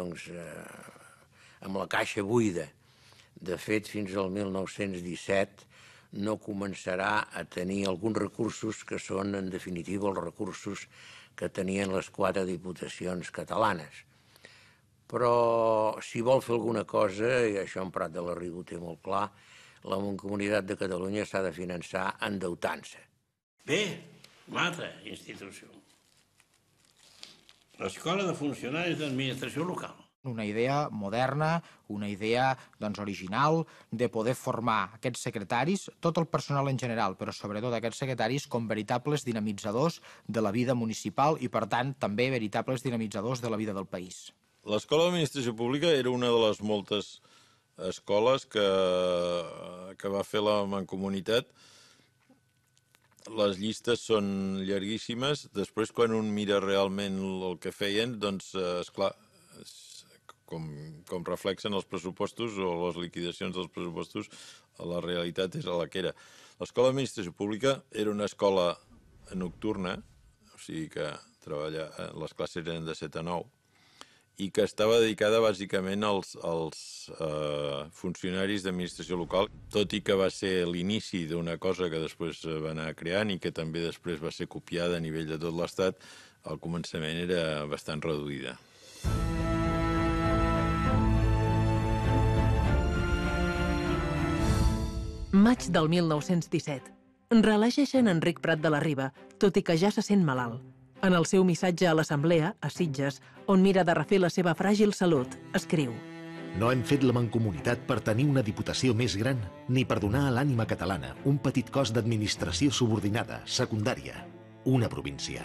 amb la caixa buida. De fet, fins al 1917 no començarà a tenir alguns recursos que són, en definitiva, els recursos que tenien les 4 diputacions catalanes. Però si vol fer alguna cosa, i això en Prat de la Riba ho té molt clar, la Mancomunitat de Catalunya s'ha de finançar endeutant-se. Bé, una altra institució. L'Escola de Funcionaris d'Administració Local. Una idea moderna, una idea original, de poder formar aquests secretaris, tot el personal en general, però sobretot aquests secretaris com veritables dinamitzadors de la vida municipal i, per tant, també veritables dinamitzadors de la vida del país. L'Escola d'Administració Pública era una de les moltes escoles que va fer la Mancomunitat. Les llistes són llarguíssimes. Després, quan un mira realment el que feien, doncs, esclar, com reflexen els pressupostos o les liquidacions dels pressupostos, la realitat és la que era. L'Escola d'Administració Pública era una escola nocturna, o sigui que les classes eren de 7 a 9, i que estava dedicada bàsicament als funcionaris d'administració local, tot i que va ser l'inici d'una cosa que després va anar creant i que també després va ser copiada a nivell de tot l'Estat, al començament era bastant reduïda. Maig del 1917. Reelegeixen Enric Prat de la Riba, tot i que ja se sent malalt. En el seu missatge a l'Assemblea, a Sitges, on mira de refer la seva fràgil salut, escriu: No hem fet la Mancomunitat per tenir una diputació més gran, ni per donar a l'ànima catalana un petit cos d'administració subordinada, secundària, una província.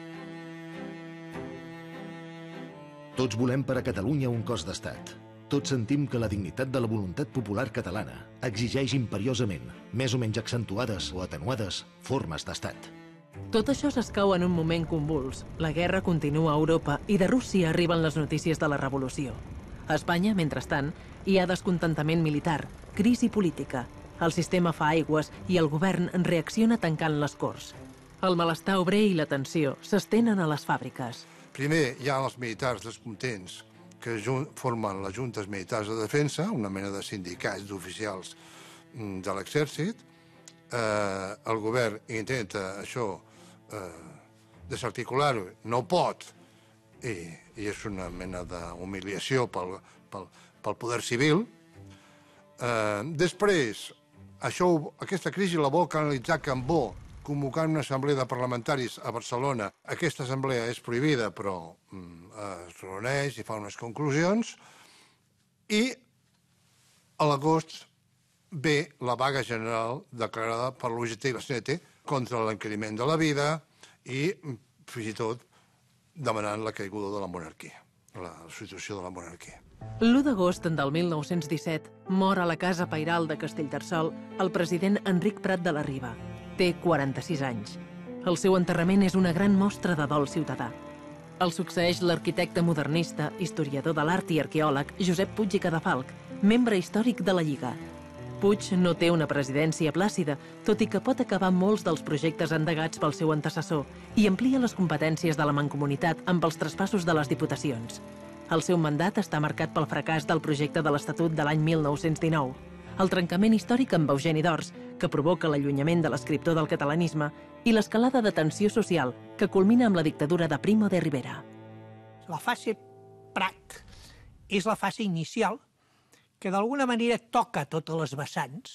Tots volem per a Catalunya un cos d'estat. Tots sentim que la dignitat de la voluntat popular catalana exigeix imperiosament, més o menys accentuades o atenuades, formes d'estat. Tot això s'escau en un moment convuls. La guerra continua a Europa i de Rússia arriben les notícies de la revolució. A Espanya, mentrestant, hi ha descontentament militar, crisi política. El sistema fa aigües i el govern reacciona tancant les corts. El malestar obrer i la tensió s'estenen a les fàbriques. Primer hi ha els militars descontents que formen les juntes militars de defensa, una mena de sindicats d'oficials de l'exèrcit. El govern intenta això desarticular-ho, no pot, i és una mena d'humiliació pel poder civil. Després, aquesta crisi la vol canalitzar Cambó, convocant una assemblea de parlamentaris a Barcelona. Aquesta assemblea és prohibida, però es reuneix i fa unes conclusions. I a l'agost ve la vaga general declarada per l'UGT i la CNT contra l'encariment de la vida i fins i tot demanant la caiguda de la monarquia, la substitució de la monarquia. L'1 d'agost del 1917 mor a la casa pairal de Castellterçol el president Enric Prat de la Riba. Té 46 anys. El seu enterrament és una gran mostra de dol ciutadà. El succeeix l'arquitecte modernista, historiador de l'art i arqueòleg Josep Puig i Cadafalch, membre històric de la Lliga. Puig no té una presidència plàcida, tot i que pot acabar molts dels projectes endegats pel seu antecessor i amplia les competències de la Mancomunitat amb els traspassos de les diputacions. El seu mandat està marcat pel fracàs del projecte de l'Estatut de l'any 1919, el trencament històric amb Eugeni d'Ors, que provoca l'allunyament de l'escriptor del catalanisme, i l'escalada de tensió social, que culmina amb la dictadura de Primo de Rivera. La fase Prat és la fase inicial que d'alguna manera toca totes les vessants.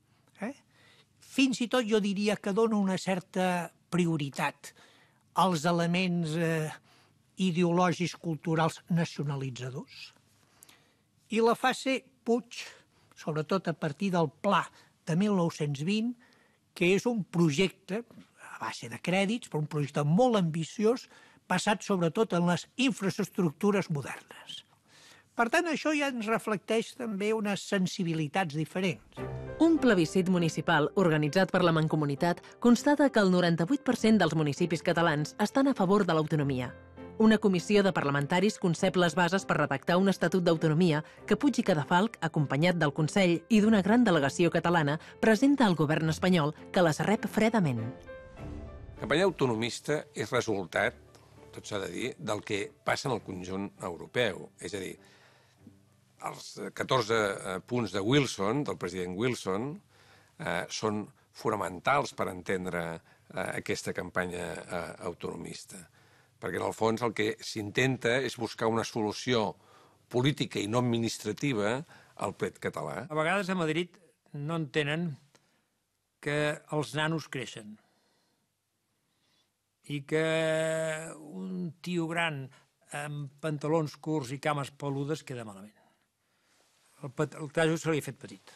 Fins i tot jo diria que dona una certa prioritat als elements ideològics culturals nacionalitzadors. I la fase Puig, sobretot a partir del Pla de 1920, que és un projecte a base de crèdits, però un projecte molt ambiciós, basat sobretot en les infraestructures modernes. Per tant, això ja ens reflecteix també unes sensibilitats diferents. Un plebiscit municipal organitzat per la Mancomunitat constata que el 98% dels municipis catalans estan a favor de l'autonomia. Una comissió de parlamentaris concep les bases per redactar un estatut d'autonomia que Puig i Cadafalch, acompanyat del Consell i d'una gran delegació catalana, presenta al govern espanyol, que les rep fredament. La campanya autonomista és resultat, tot s'ha de dir, del que passa en el conjunt europeu. És a dir, els 14 punts de Wilson, del president Wilson, són fonamentals per entendre aquesta campanya autonomista. Perquè, en el fons, el que s'intenta és buscar una solució política i no administrativa al plet català. A vegades a Madrid no entenen que els nanos creixen i que un tio gran amb pantalons curts i cames peludes queda malament. El trajo se li ha fet petit.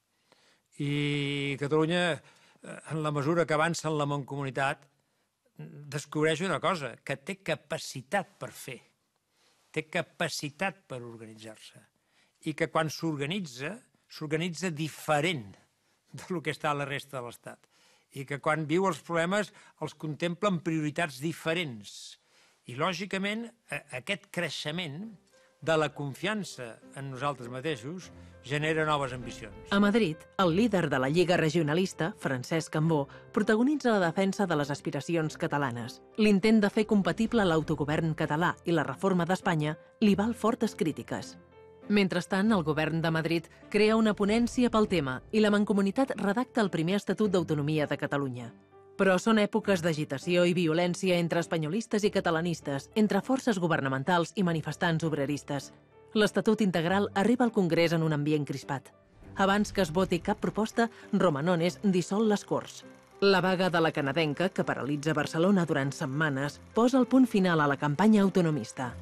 I Catalunya, en la mesura que avança en la mancomunitat, descobreix una cosa, que té capacitat per fer, té capacitat per organitzar-se, i que quan s'organitza diferent del que està a la resta de l'Estat, i que quan viu els problemes els contempla amb prioritats diferents. I, lògicament, aquest creixement de la confiança en nosaltres mateixos genera noves ambicions. A Madrid, el líder de la Lliga Regionalista, Francesc Cambó, protagonitza la defensa de les aspiracions catalanes. L'intent de fer compatible l'autogovern català i la reforma d'Espanya li val fortes crítiques. Mentrestant, el govern de Madrid crea una ponència pel tema i la Mancomunitat redacta el primer Estatut d'Autonomia de Catalunya. Però són èpoques d'agitació i violència entre espanyolistes i catalanistes, entre forces governamentals i manifestants obreristes. L'Estatut integral arriba al Congrés en un ambient crispat. Abans que es voti cap proposta, Romanones dissol les Corts. La vaga de la canadenca, que paralitza Barcelona durant setmanes, posa el punt final a la campanya autonomista.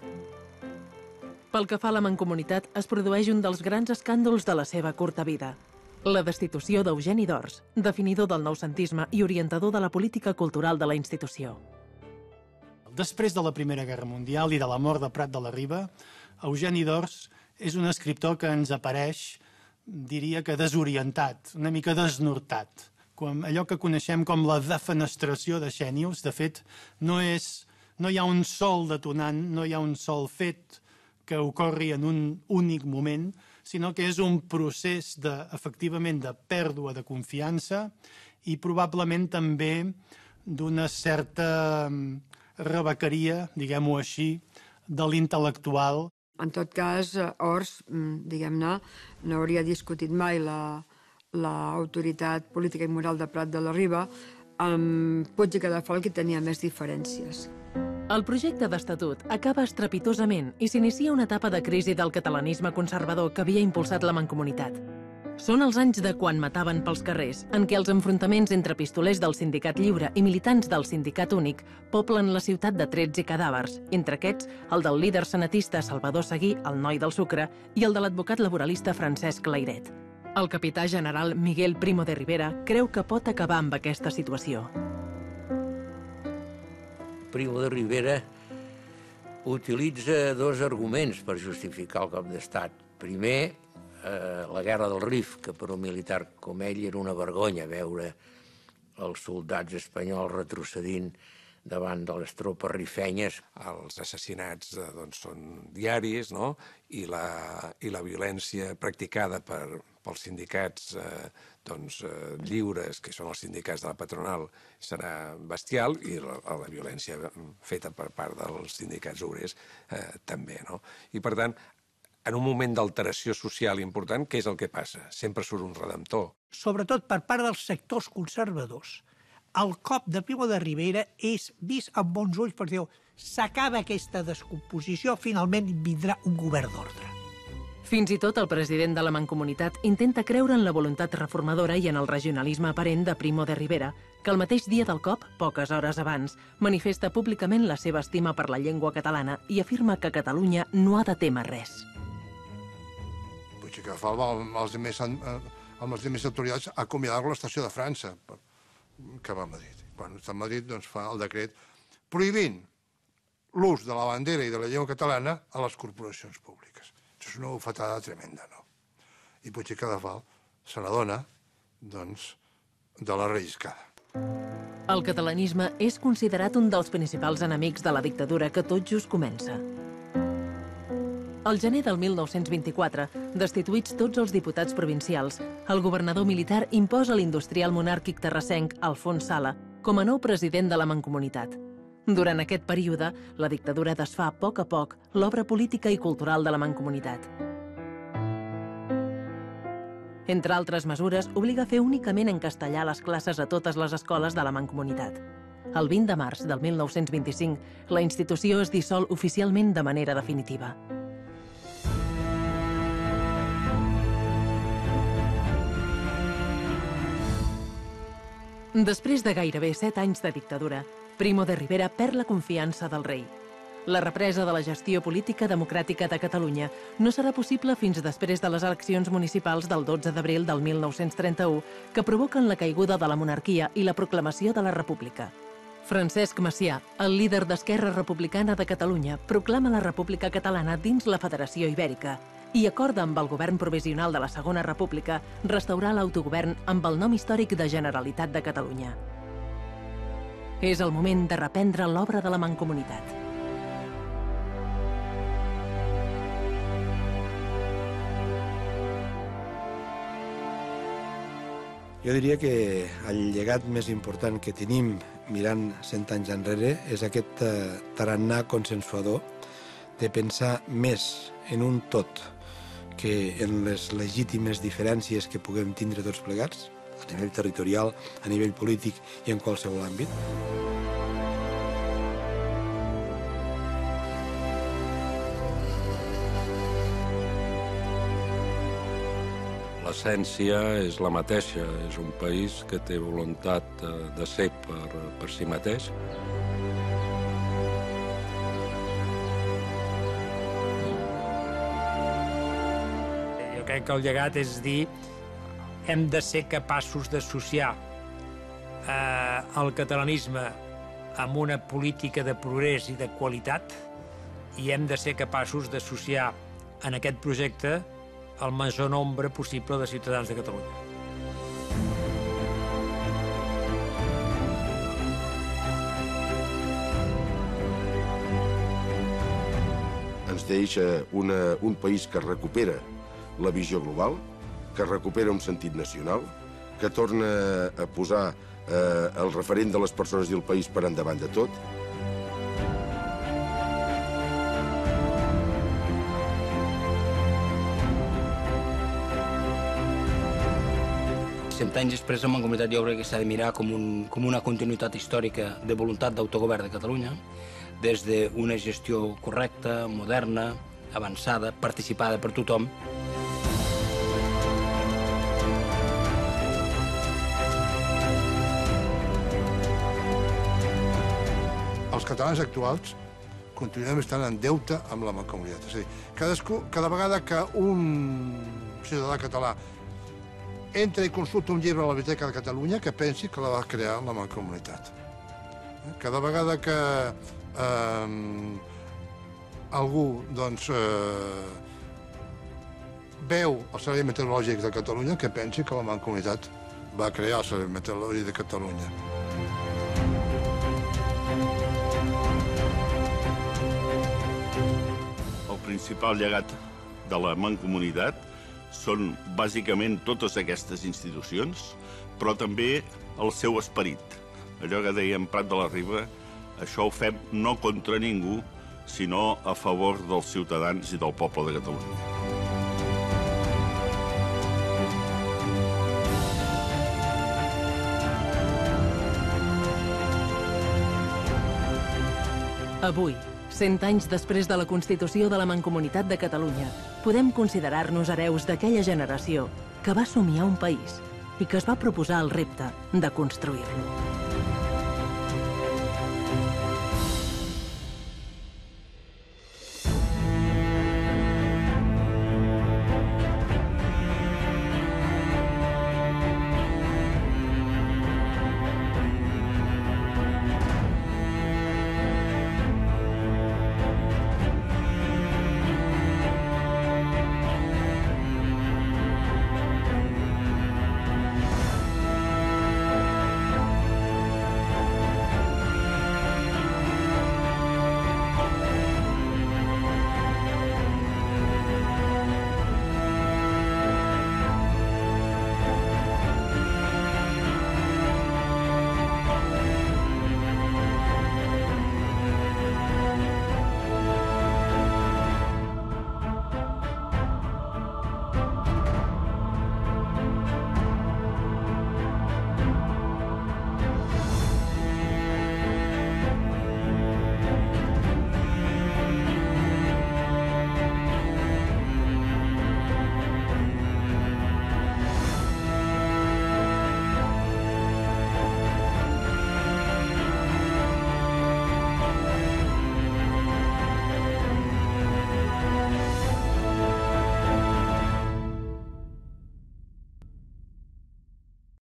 Pel que fa a la Mancomunitat, es produeix un dels grans escàndols de la seva curta vida. La destitució d'Eugeni d'Ors, definidor del noucentisme i orientador de la política cultural de la institució. Després de la Primera Guerra Mundial i de la mort de Prat de la Riba, Eugeni d'Ors és un escriptor que ens apareix, diria que desorientat, una mica desnortat. Allò que coneixem com la defenestració de Xènius, de fet, no hi ha un sol detonant, no hi ha un sol fet que ocorri en un únic moment, sinó que és un procés, efectivament, de pèrdua de confiança i probablement també d'una certa rebequeria, diguem-ho així, de l'intel·lectual. En tot cas, Ors, diguem-ne, no hauria discutit mai l'autoritat política i moral de Prat de la Riba. Amb Puig i Cadafalch hi tenia més diferències. El projecte d'estatut acaba estrepitosament i s'inicia una etapa de crisi del catalanisme conservador que havia impulsat la Mancomunitat. Són els anys de quan mataven pels carrers, en què els enfrontaments entre pistolers del Sindicat Lliure i militants del Sindicat Únic poblen la ciutat de trets i cadàvers, entre aquests el del líder senatista Salvador Seguí, el noi del Sucre, i el de l'advocat laboralista Francesc Layret. El capità general Miguel Primo de Rivera creu que pot acabar amb aquesta situació. Primo de Rivera utilitza dos arguments per justificar el cop d'estat. Primer, la guerra del Rif, que per un militar com ell era una vergonya veure els soldats espanyols retrocedint davant de les tropes rifenyes. Els assassinats són diaris, no? I la violència practicada pels sindicats lliures, que són els sindicats de la patronal, serà bestial, i la violència feta per part dels sindicats obrers també, no? I, per tant, en un moment d'alteració social important, què és el que passa? Sempre surt un redemptor. Sobretot per part dels sectors conservadors, el cop de Primo de Rivera és vist amb bons ulls perquè diu s'acaba aquesta descomposició, finalment vindrà un govern d'ordre. Fins i tot el president de la Mancomunitat intenta creure en la voluntat reformadora i en el regionalisme aparent de Primo de Rivera, que el mateix dia del cop, poques hores abans, manifesta públicament la seva estima per la llengua catalana i afirma que Catalunya no ha de témer res. Puig i Cadafalch amb les demés autoritats a acomiadar-lo a l'estació de França, que va a Madrid. Quan està a Madrid, fa el decret prohibint l'ús de la bandera i de la llengua catalana a les corporacions públiques. Això és una bufetada tremenda, no? I Puig i Cadafalch se n'adona, de la relliscada. El catalanisme és considerat un dels principals enemics de la dictadura que tot just comença. Al gener del 1924, destituïts tots els diputats provincials, el governador militar imposa l'industrial monàrquic terrassenc Alfons Sala com a nou president de la Mancomunitat. Durant aquest període, la dictadura desfà a poc l'obra política i cultural de la Mancomunitat. Entre altres mesures, obliga a fer únicament en castellà les classes a totes les escoles de la Mancomunitat. El 20 de març del 1925, la institució es dissol oficialment de manera definitiva. Després de gairebé 7 anys de dictadura, Primo de Rivera perd la confiança del rei. La represa de la gestió política democràtica de Catalunya no serà possible fins després de les eleccions municipals del 12 d'abril del 1931, que provoquen la caiguda de la monarquia i la proclamació de la República. Francesc Macià, el líder d'Esquerra Republicana de Catalunya, proclama la República Catalana dins la Federació Ibèrica i acorda amb el govern provisional de la Segona República restaurar l'autogovern amb el nom històric de Generalitat de Catalunya. És el moment de reprendre l'obra de la Mancomunitat. Jo diria que el llegat més important que tenim mirant 100 anys enrere és aquest tarannà consensuador de pensar més en un tot que en les legítimes diferències que puguem tindre tots plegats, a nivell territorial, a nivell polític i en qualsevol àmbit. L'essència és la mateixa, és un país que té voluntat de ser per si mateix. Jo crec que el llegat és dir hem de ser capaços d'associar el catalanisme amb una política de progrés i de qualitat i hem de ser capaços d'associar en aquest projecte el major nombre possible de ciutadans de Catalunya. Ens deixa un país que recupera la visió global, que recupera un sentit nacional, que torna a posar el referent de les persones i el país per endavant de tot. 100 anys després, la Mancomunitat jo crec que s'ha de mirar com una continuïtat històrica de voluntat d'autogovern de Catalunya, des d'una gestió correcta, moderna, avançada, participada per tothom. Els catalans actuals continuem estant en deute amb la Mancomunitat. És a dir, cada vegada que un ciutadà català entra i consulta un llibre a la Biblioteca de Catalunya, que pensi que la va crear la Mancomunitat. Cada vegada que algú veu el Servei Meteorològic de Catalunya, que pensi que la Mancomunitat va crear el Servei Meteorològic de Catalunya. El principal llegat de la Mancomunitat són bàsicament totes aquestes institucions, però també el seu esperit. Allò que dèiem Prat de la Riba, això ho fem no contra ningú, sinó a favor dels ciutadans i del poble de Catalunya. Avui, 100 anys després de la Constitució de la Mancomunitat de Catalunya, podem considerar-nos hereus d'aquella generació que va somiar un país i que es va proposar el repte de construir-lo.